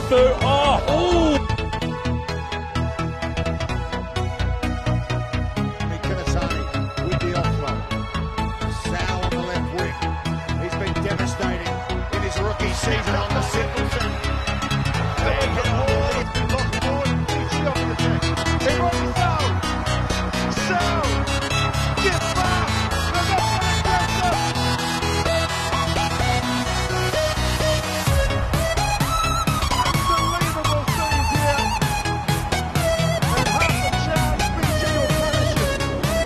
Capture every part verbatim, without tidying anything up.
through. Oh, ooh. With the offload. Sau on the left wing. He's been devastating in his rookie season on the Simpleton. There you go. Lost forward. Easy off the deck. Eroni Sau. Sau. Get back. Unbelievable scenes here. And half a chance Fijian will punish it.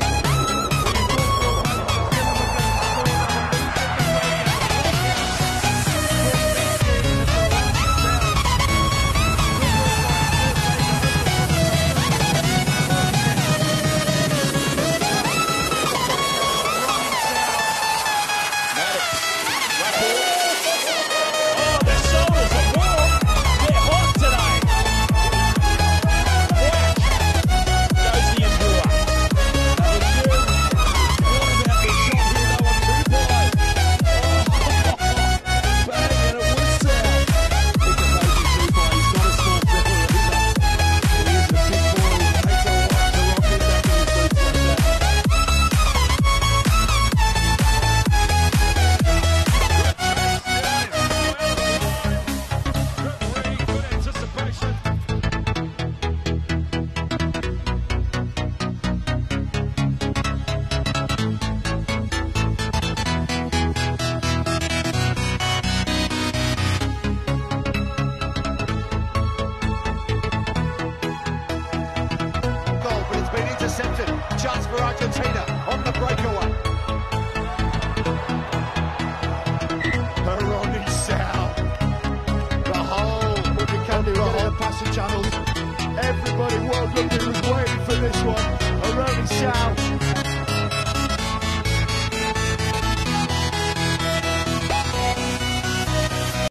Intercepted. Chance for Argentina on the breakaway. Eroni Sau. The whole will become the whole passing channels. Everybody world looking was waiting for this one. Eroni Sau.